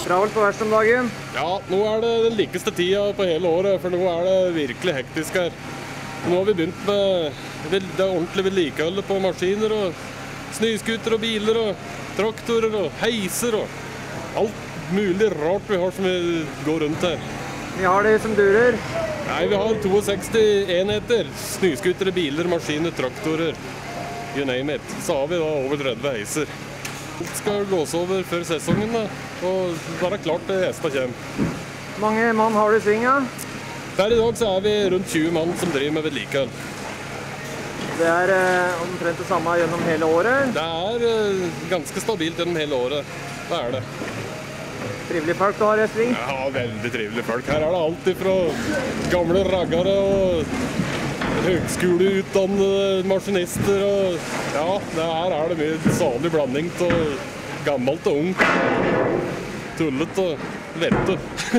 travelt på verkstedet om dagen? Ja, nå er det den likeste tida på hele året, for nå er det virkelig hektisk her. Nå har vi begynt med det ordentlige vedlikeholdet på maskiner og snøskuter og biler og traktorer og heiser og alt mulig rart vi har som vi går rundt her. Vi har de som durer. Nei, vi har 62 enheter. Snøskutere, biler, maskiner, traktorer. You name it. Så har vi da over 30 heiser. Alt skal gås over før sesongen da, og være klart til hestene kommer. Mange mann har du i svinga? Per i dag så er vi rundt 20 mann som driver med vedlikehold. Det er omtrent det samme gjennom hele året? Det er ganske stabilt gjennom hele året. Det er det. Trivelige folk du har i sving? Ja, veldig trivelige folk. Her er det alt fra gamle raggere og høgskoleutdannede maskinister. Og ja, her er det mye salig blanding til gammelt og ung. Tullet og lette.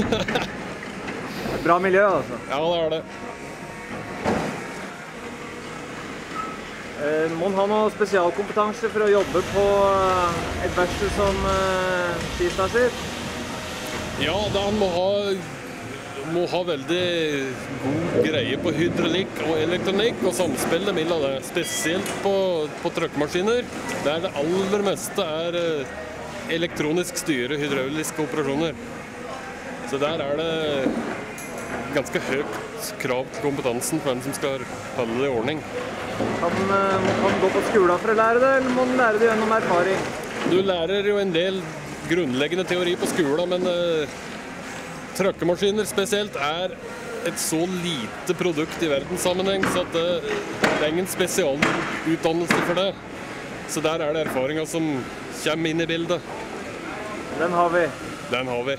Bra miljø, altså. Ja, det er det. Må man ha noe spesialkompetanse for å jobbe på et verksted som Skistar sitt? Ja, han må ha veldig god greie på hydraulikk og elektronikk og samspillet mellom det. Spesielt på trøkkmaskiner, der det aller meste er elektronisk styre, hydrauliske operasjoner. Så der er det ganske høyt krav til kompetansen for den som skal holde det i ordning. Kan man gå på skolen for å lære det, eller må man lære det gjennom erfaring? Du lærer jo en del grunnleggende teori på skolen, men trøkkemaskiner spesielt er et så lite produkt i verdenssammenheng, så at det er ingen spesialutdannelse for det. Så der er det erfaringen som kommer inn i bildet. Den har vi. Den har vi.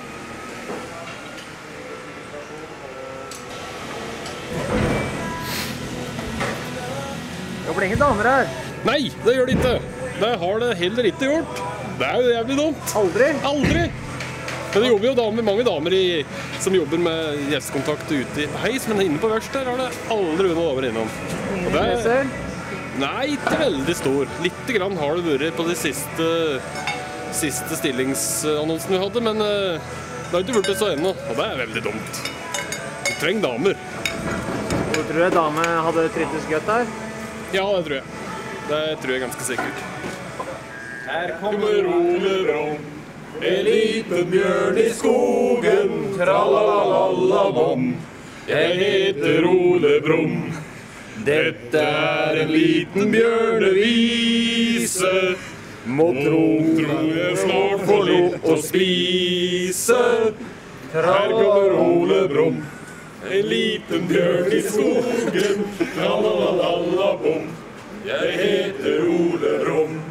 Det blir ingen damer her. Nei, det gjør det ikke. Det har det heller ikke gjort. Det er jo jævlig dumt. Aldri? Aldri. Men det jobber jo mange damer som jobber med gjestkontakt ute i heis, men inne på verksted er det aldri noen damer innom. Ingen leser? Nei, ikke veldig stor. Litt grann har det vært på de siste stillingsannonsen vi hadde, men det har ikke vært det så ennå, og det er veldig dumt. Du trenger damer. Hvor tror du dame hadde trivdes godt her? Ja, det tror jeg. Det tror jeg ganske sikkert. Her kommer Ole Brumm, en liten bjørn i skogen, tralalalabom. Jeg heter Ole Brumm, dette er en liten bjørnevise. Må tro jeg snart får litt å spise. Her kommer Ole Brumm, en liten bjørn i skogen, tralalalabom. Jeg heter Ole Brumm.